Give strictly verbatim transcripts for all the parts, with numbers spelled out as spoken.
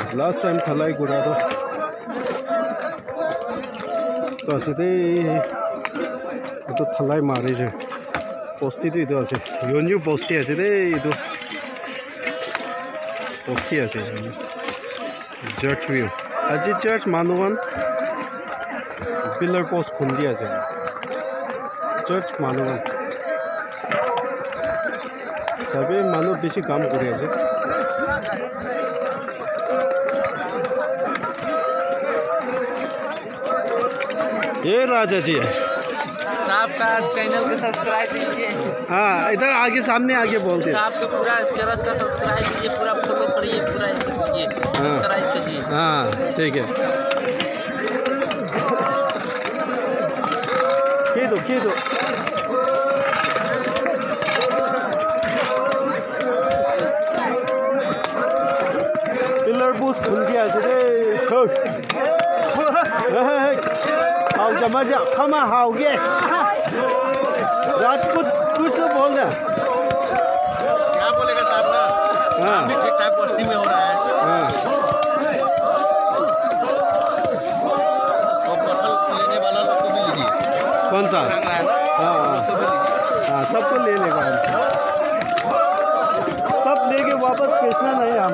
Last time thalai gura to to aside itu thalai mari je posti tu itu ase yonyu posti ase de itu posti ase church view aji church manuan pillar post khundi ase church manuan sabe manu beshi kam kori ase ये राजा जी है साहब का channel को subscribe कीजिए। हाँ इधर आगे सामने आगे बोलते हैं साहब का पूरा चैनल का सब्सक्राइब कीजिए, पूरा फॉलो करिए, पूरा कीजिए, सब्सक्राइब कीजिए। हाँ ठीक है की दो की दो पिलर बूस्ट खुल गया से हाउ जमाजा खमा हाउ गे राजपूत कुछ बोल रहा क्या बोलेगा साहब ना? हाँ ठीक ठाक बस्ती में हो रहा है। हाँ और फसल लेने वाला लोग को भी लीजिए। कौन सा? हाँ हाँ सबको ले लेगा हम सब लेके वापस बेचना नहीं हम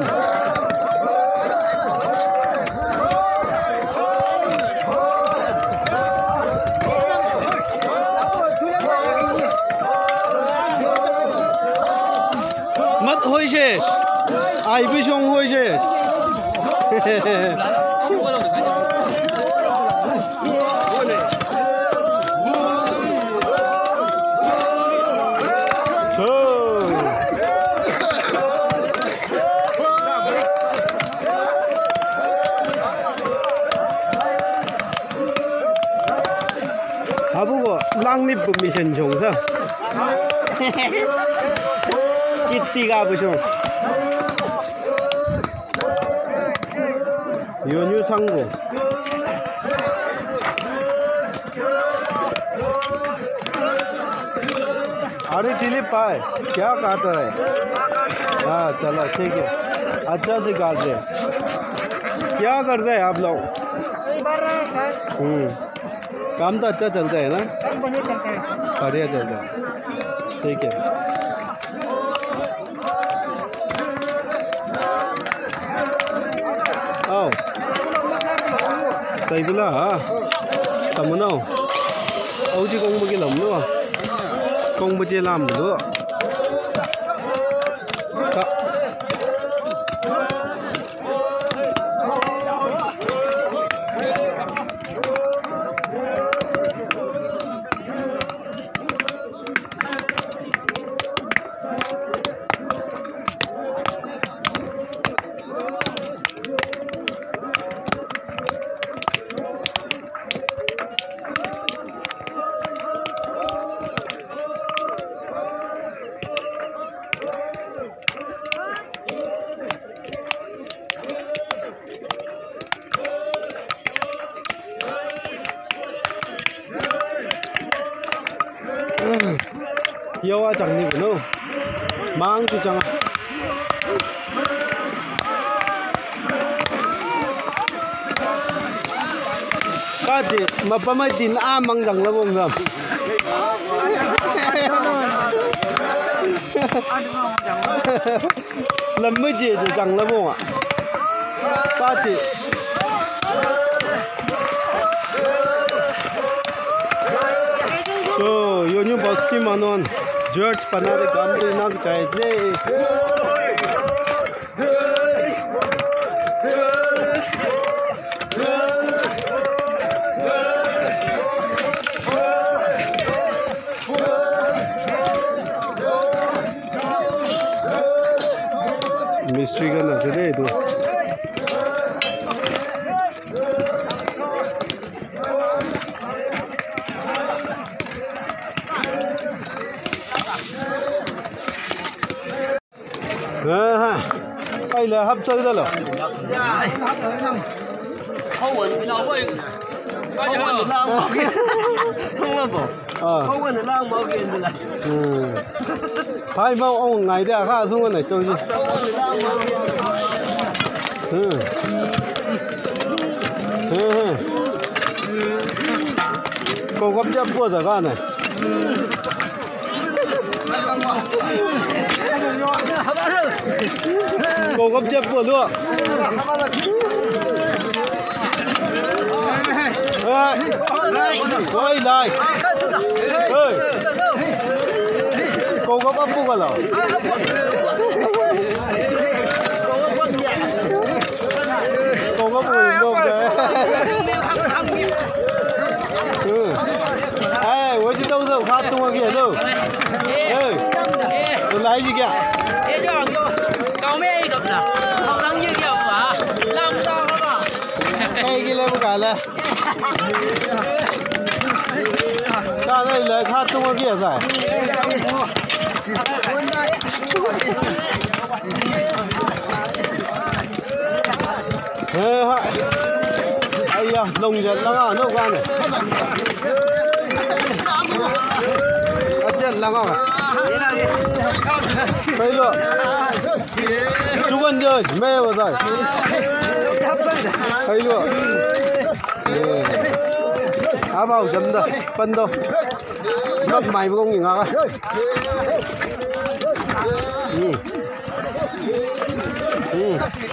मत होई शेष आई भी शोंग होई शेष Abu bo lang ni permission chong sa Kitty ga bu chong Yonyu Sanggo अरे दिलीप भाई क्या काट रहा है? हाँ चलो ठीक है अच्छा से काट रहे क्या करते हैं आप लोग? हम्म काम तो अच्छा चलता है ना? काम बढ़िया चलता है। बढ़िया चलता है ठीक है आओ तई बुला हाँ तमुनो औजी công bagi lắm luôn công bagi làm nữa Yo chẳng đi nữa mang thì chẳng ba chị mà ba mấy tin a mang rằng là bông rầm làm mấy chị thì chẳng là bông ạ ba chị so yo nyu basti manon George panare gamde nak chaise mystery ka na sile ito हाँ हाँ पहले hub चल दलो Không ổn đâu vậy? Bao giờ không làm bao nhiêu? Không làm bộ. Không ổn làm bao nhiêu rồi. Ừ. Hai mau ông ngày đây khác xuống này chơi đi. हम्म हम्म cô gấp chép qua giờ gan này cô gấp chép qua luôn ơi này ơi cô gấp ấp qua rồi cô gấp ui ngông đấy ừ ê với chị đâu đâu phát tung kìa đâu ê tôi lấy gì kìa cậu mấy được nè không lắm như kiểu mà làm sao không à cây kia lên một cái này ra đây lấy phát tung kìa rồi ê hả ai da lồng chết lăng à đâu quan này chết lăng à bây giờ chú con chơi mê vào rồi bây giờ á vào chấm đâu phân đâu mất mày với con gì ngạc ừ ừ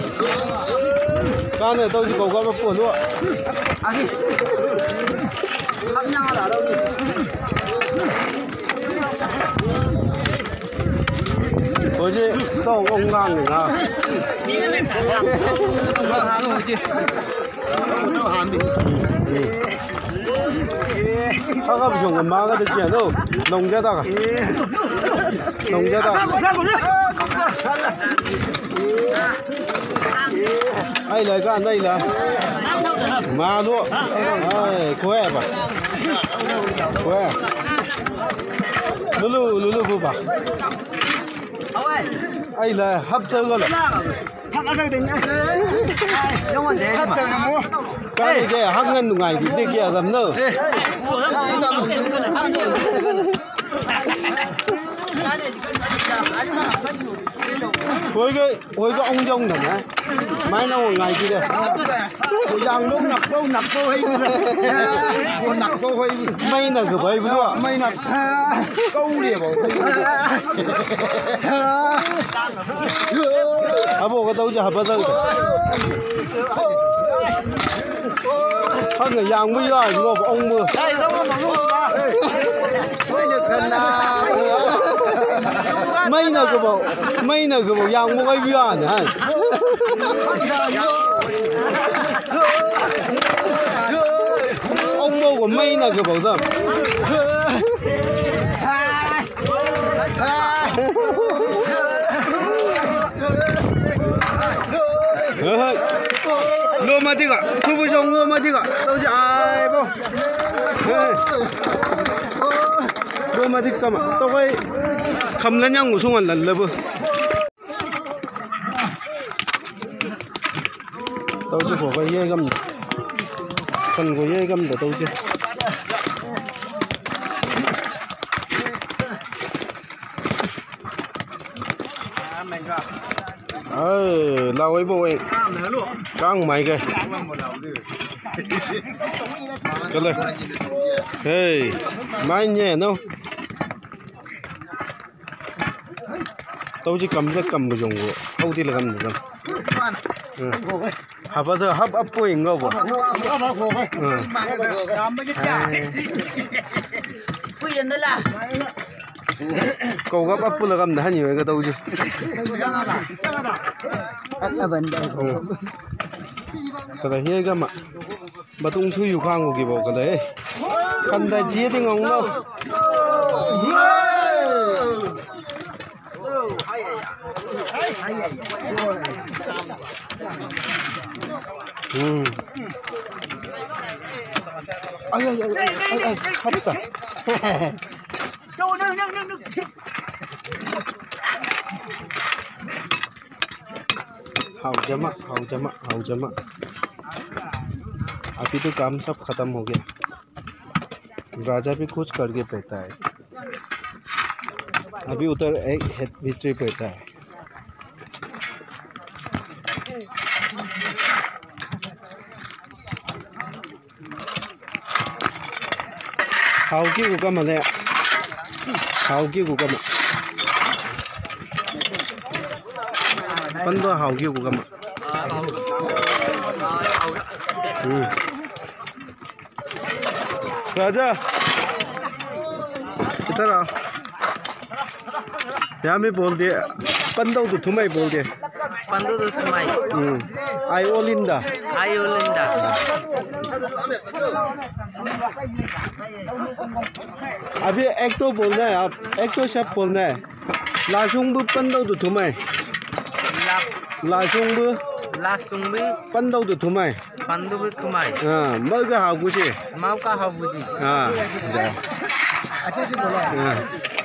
cái này tôi chỉ cầu có một cuộn luôn à đi hấp nhau là đâu đi tôi chứ tôi ông ngang này nào sao không dùng cái má cái thứ kia đâu nồng ra ta nồng ra ta ai lấy cái này là má luôn ai khỏe bà khỏe lulu lulu phụ bà ai là hấp chơi rồi hấp ở đây đừng đúng rồi để hấp chơi mua cái gì hấp ngân ngày thì đi kia làm nữa với cái với cái ông dông này nè mấy năm một ngày kia đây giang lúc nặc câu nặc câu hay buồn nặc câu hay mấy là cứ vậy luôn mấy nặc câu đi bộ à bộ cái tàu chở bao giờ hơn người giang bây giờ ngồi ông mưa đây đâu mà mưa mới được gần là mấy nào cái bộ mấy nào cái bộ giang mua cái gì à nhỉ ông mua của mấy nào cái bộ giờ lô mà đi cả thu vui xong lô mà đi cả đâu chạy bao lô mà đi cả mà tôi cái cầm lên nhau ngủ xuống ăn lần lần bơ tôi chỉ có cái dây găm phần của dây găm để tôi chứ ờ lau ấy bộ ấy căng mày kìa cái này hey mai nhẹ đâu tôi chỉ cầm rất cầm một dùng của không thì là cầm được không hấp bao giờ hấp ấp bùi ngâu bộ câu gấp ấp là cầm đã nhiều cái đâu chứ cái này hiên cơ mà mà tung thư yêu khoang của kỳ bộ cái đấy cần đại chia thì ngon đâu ừ ai ai ai ai ai hấp à हाउ जमा हाउ जमा हाउ जमा अभी तो काम सब खत्म हो गया राजा भी कुछ करके बैठा है अभी उधर एक हेड मिस्ट्री बैठा है हाउकी को कम है हाउकी को कम पंद्रह हाउकी को कम हम्म राजा इधर आ यहाँ में बोल दे पंद्रह तो तुम्हें बोल दे पंद्रह तो सुमाई हम्म आई ओलिंदा आई ओलिंदा अभी एक तो बोलना है आप एक तो शब्द बोलना है लासुंग बु पंद्रह तो तुम्हें लासुंग बु लासुंग बु पंद्रह तो तुम्हें पंद्रह बु तुम्हाई हाँ मग हाउ कुछ माउ का हाउ बुझी हाँ अच्छे से बोला हाँ